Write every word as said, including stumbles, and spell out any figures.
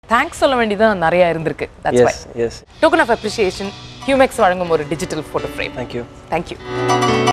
Thanks சொல்ல வேண்டியதான் நிறைய இருந்திருக்கு. That's yes, why. Yes. Token of appreciation, Humx வழங்கும் ஒரு digital photo frame. Thank you. Thank you.